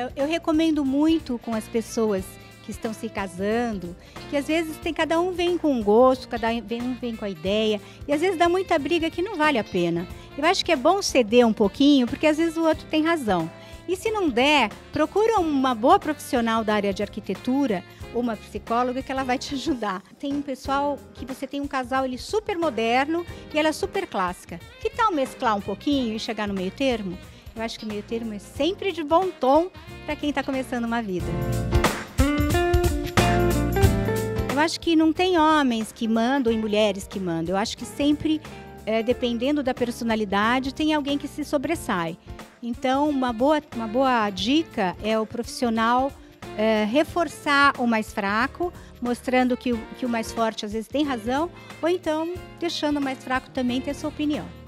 Eu recomendo muito com as pessoas que estão se casando, que às vezes cada um vem com um gosto, um vem com a ideia, e às vezes dá muita briga que não vale a pena. Eu acho que é bom ceder um pouquinho, porque às vezes o outro tem razão. E se não der, procura uma boa profissional da área de arquitetura, uma psicóloga, que ela vai te ajudar. Tem um pessoal que você tem um casal ele super moderno e ela é super clássica. Que tal mesclar um pouquinho e chegar no meio termo? Eu acho que o meio termo é sempre de bom tom para quem está começando uma vida. Eu acho que não tem homens que mandam e mulheres que mandam. Eu acho que sempre, dependendo da personalidade, tem alguém que se sobressai. Então, uma boa dica é o profissional reforçar o mais fraco, mostrando que o mais forte às vezes tem razão, ou então deixando o mais fraco também ter sua opinião.